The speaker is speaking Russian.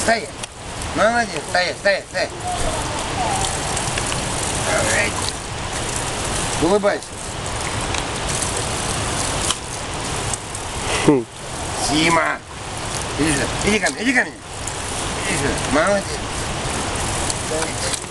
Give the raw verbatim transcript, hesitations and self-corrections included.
Стоять. Молодец. Стоять, стоять, стоять. Улыбайся. Хм. Тима. Иди сюда. Иди ко мне, иди ко мне. Иди сюда. Молодец.